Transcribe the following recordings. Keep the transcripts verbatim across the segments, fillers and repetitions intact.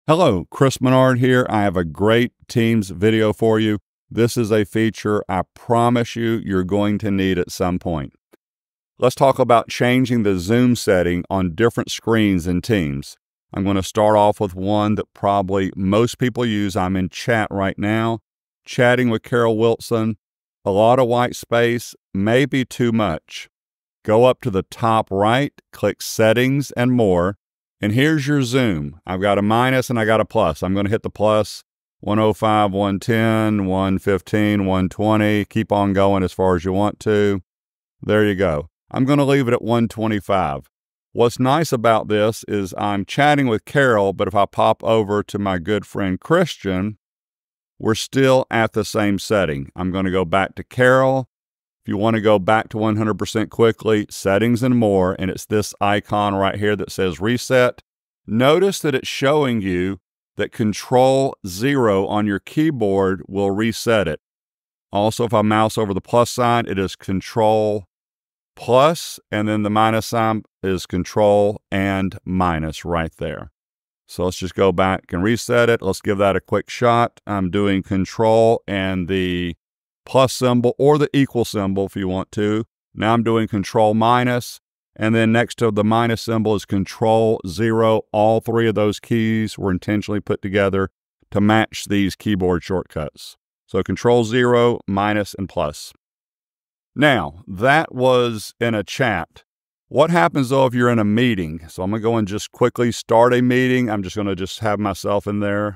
Hello, Chris Menard here. I have a great Teams video for you. This is a feature I promise you you're going to need at some point. Let's talk about changing the zoom setting on different screens in Teams. I'm going to start off with one that probably most people use. I'm in chat right now, chatting with Carol Wilson. A lot of white space, maybe too much. Go up to the top right, click Settings and More. And here's your zoom. I've got a minus and I got a plus. I'm going to hit the plus. one oh five, one ten, one fifteen, one twenty. Keep on going as far as you want to. There you go. I'm going to leave it at one twenty-five. What's nice about this is I'm chatting with Carol, but if I pop over to my good friend Christian, we're still at the same setting. I'm going to go back to Carol. If you want to go back to one hundred percent quickly, Settings and More, and it's this icon right here that says Reset. Notice that it's showing you that Control zero on your keyboard will reset it. Also, if I mouse over the plus sign, it is Control plus, and then the minus sign is Control and minus right there. So let's just go back and reset it. Let's give that a quick shot. I'm doing Control and the plus symbol or the equal symbol if you want to. Now I'm doing Control minus, and then next to the minus symbol is Control zero. All three of those keys were intentionally put together to match these keyboard shortcuts. So Control zero, minus, and plus. Now, that was in a chat. What happens though if you're in a meeting? So I'm going to go and just quickly start a meeting. I'm just going to just have myself in there.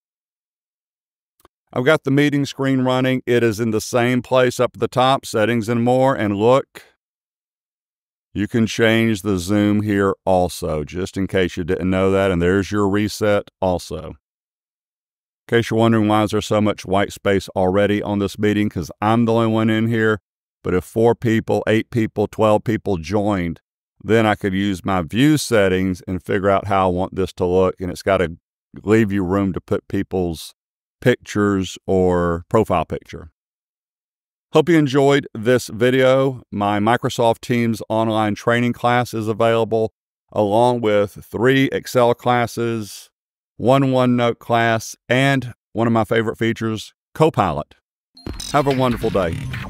I've got the meeting screen running. It is in the same place up at the top, Settings and More, and look, you can change the zoom here also, just in case you didn't know that, and there's your reset also. In case you're wondering why is there so much white space already on this meeting, because I'm the only one in here, but if four people, eight people, twelve people joined, then I could use my view settings and figure out how I want this to look, and it's got to leave you room to put people's pictures or profile picture. Hope you enjoyed this video. My Microsoft Teams online training class is available, along with three Excel classes, one OneNote class, and one of my favorite features, Copilot. Have a wonderful day.